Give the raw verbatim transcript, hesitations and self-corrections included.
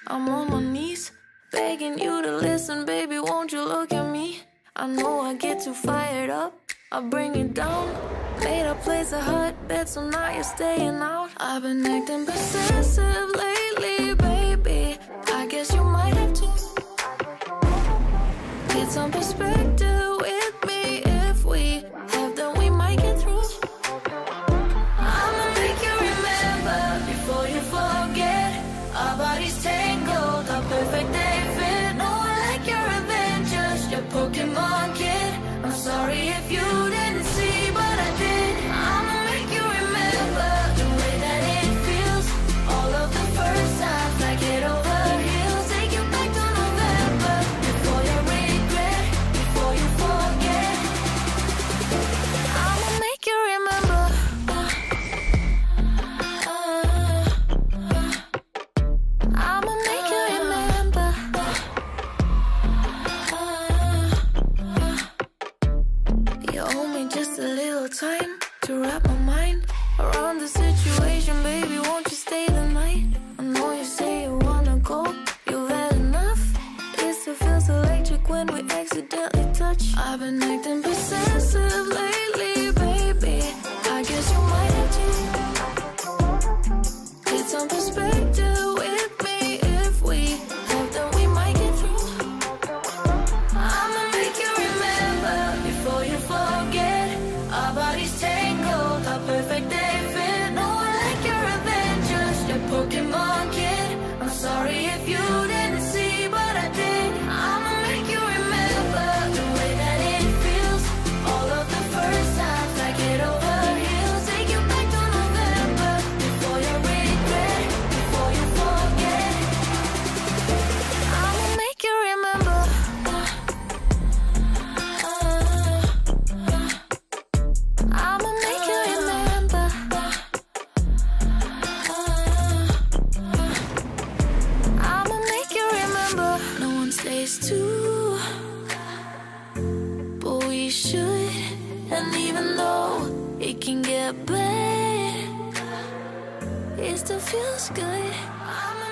I'm on my knees, begging you to listen, baby, won't you look at me? I know I get too fired up, I bring it down. Made a place a hotbed, so now you're staying out. I've been acting possessive lately, baby, I guess you might have to get some perspective with me. If we have, then we might get through. I'ma make you remember before you forget. Our bodies tangled, our perfect day fit. No one like your Avengers, your Pokemon kid. I'm sorry if you didn't see, but I did. I'ma make you remember the way that it feels. All of the first times, like head over heels. Take you back to November, before you regret, before you forget. I'ma make you remember. I'ma make you remember. You owe me just a little time to wrap my mind around the situation, baby, won't you stay the night? I know you say you wanna go, you've had enough. It still feels electric when we accidentally touch. I've been acting possessive lately, baby, I guess you might have to get some perspective with me. If we have, then we might get through. I'ma make you remember before you forget. Our bodies tangled, our perfect day fit. No one like your Avengers, your Pokemon kid. I'm sorry if you didn't see, but I did. I'ma make you remember the way that it feels. All of the first times, like head over heels. Take you back to November, before you regret, before you forget. I'ma make you remember. I'ma make you remember. I'ma make you remember. No one stays too, but we should. And even though it can get bad, it still feels good. I'ma